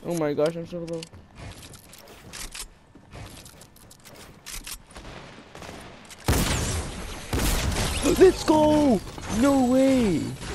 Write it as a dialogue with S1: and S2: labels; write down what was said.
S1: Oh my gosh, I'm so low. Let's go! No way!